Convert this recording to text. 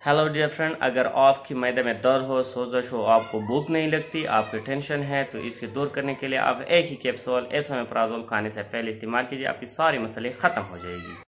Hello dear friend, अगर आपकी मैदे में दर्द हो, सोजश हो, आपको भूख नहीं लगती, आपकी टेंशन है, तो इसके दूर करने के लिए आप एक ही कैप्सूल एसोमेप्राजोल खाने से पहले इस्तेमाल कीजिए। आपकी सारी मसले ख़त्म हो जाएगी।